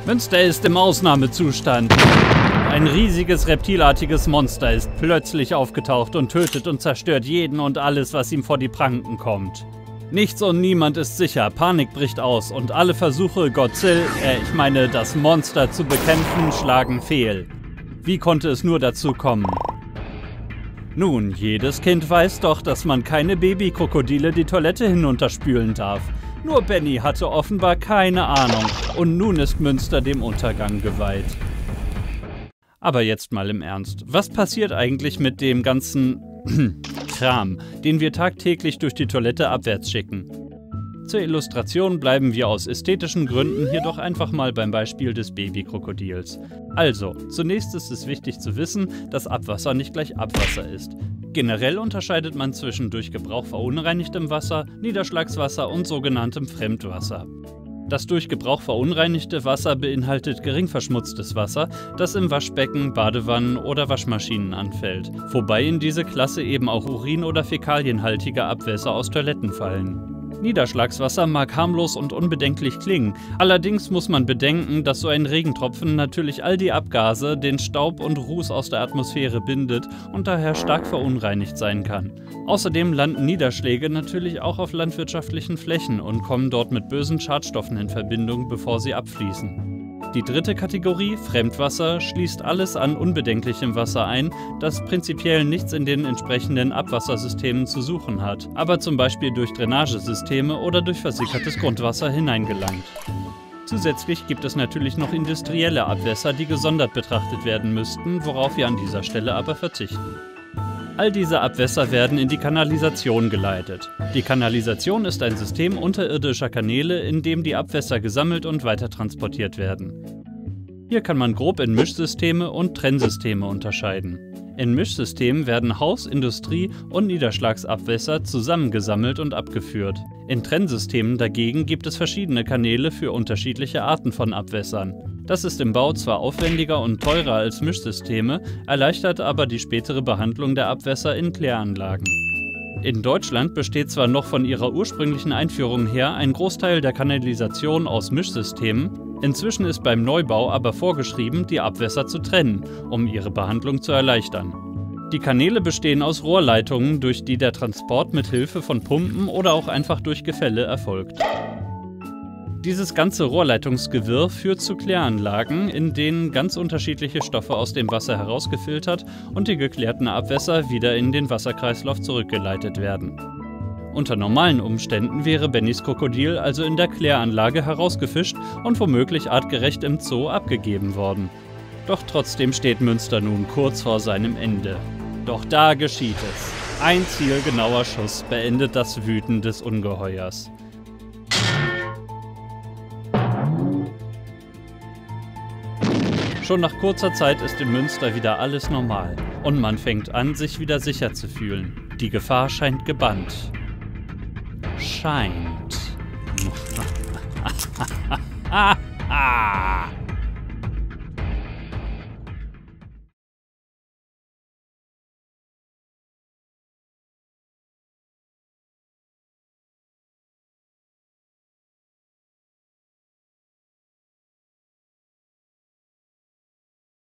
Münster ist im Ausnahmezustand. Ein riesiges reptilartiges Monster ist plötzlich aufgetaucht und tötet und zerstört jeden und alles, was ihm vor die Pranken kommt. Nichts und niemand ist sicher, Panik bricht aus und alle Versuche, das Monster zu bekämpfen, schlagen fehl. Wie konnte es nur dazu kommen? Nun, jedes Kind weiß doch, dass man keine Babykrokodile die Toilette hinunterspülen darf. Nur Benny hatte offenbar keine Ahnung und nun ist Münster dem Untergang geweiht. Aber jetzt mal im Ernst, was passiert eigentlich mit dem ganzen Kram, den wir tagtäglich durch die Toilette abwärts schicken? Zur Illustration bleiben wir aus ästhetischen Gründen hier doch einfach mal beim Beispiel des Babykrokodils. Also, zunächst ist es wichtig zu wissen, dass Abwasser nicht gleich Abwasser ist. Generell unterscheidet man zwischen durch Gebrauch verunreinigtem Wasser, Niederschlagswasser und sogenanntem Fremdwasser. Das durch Gebrauch verunreinigte Wasser beinhaltet gering verschmutztes Wasser, das im Waschbecken, Badewannen oder Waschmaschinen anfällt, wobei in diese Klasse eben auch Urin- oder fäkalienhaltige Abwässer aus Toiletten fallen. Niederschlagswasser mag harmlos und unbedenklich klingen, allerdings muss man bedenken, dass so ein Regentropfen natürlich all die Abgase, den Staub und Ruß aus der Atmosphäre bindet und daher stark verunreinigt sein kann. Außerdem landen Niederschläge natürlich auch auf landwirtschaftlichen Flächen und kommen dort mit bösen Schadstoffen in Verbindung, bevor sie abfließen. Die dritte Kategorie, Fremdwasser, schließt alles an unbedenklichem Wasser ein, das prinzipiell nichts in den entsprechenden Abwassersystemen zu suchen hat, aber zum Beispiel durch Drainagesysteme oder durch versickertes Grundwasser hineingelangt. Zusätzlich gibt es natürlich noch industrielle Abwässer, die gesondert betrachtet werden müssten, worauf wir an dieser Stelle aber verzichten. All diese Abwässer werden in die Kanalisation geleitet. Die Kanalisation ist ein System unterirdischer Kanäle, in dem die Abwässer gesammelt und weitertransportiert werden. Hier kann man grob in Mischsysteme und Trennsysteme unterscheiden. In Mischsystemen werden Haus-, Industrie- und Niederschlagsabwässer zusammengesammelt und abgeführt. In Trennsystemen dagegen gibt es verschiedene Kanäle für unterschiedliche Arten von Abwässern. Das ist im Bau zwar aufwendiger und teurer als Mischsysteme, erleichtert aber die spätere Behandlung der Abwässer in Kläranlagen. In Deutschland besteht zwar noch von ihrer ursprünglichen Einführung her ein Großteil der Kanalisation aus Mischsystemen, inzwischen ist beim Neubau aber vorgeschrieben, die Abwässer zu trennen, um ihre Behandlung zu erleichtern. Die Kanäle bestehen aus Rohrleitungen, durch die der Transport mit Hilfe von Pumpen oder auch einfach durch Gefälle erfolgt. Dieses ganze Rohrleitungsgewirr führt zu Kläranlagen, in denen ganz unterschiedliche Stoffe aus dem Wasser herausgefiltert und die geklärten Abwässer wieder in den Wasserkreislauf zurückgeleitet werden. Unter normalen Umständen wäre Bennys Krokodil also in der Kläranlage herausgefischt und womöglich artgerecht im Zoo abgegeben worden. Doch trotzdem steht Münster nun kurz vor seinem Ende. Doch da geschieht es. Ein zielgenauer Schuss beendet das Wüten des Ungeheuers. Schon nach kurzer Zeit ist in Münster wieder alles normal und man fängt an, sich wieder sicher zu fühlen. Die Gefahr scheint gebannt. Scheint.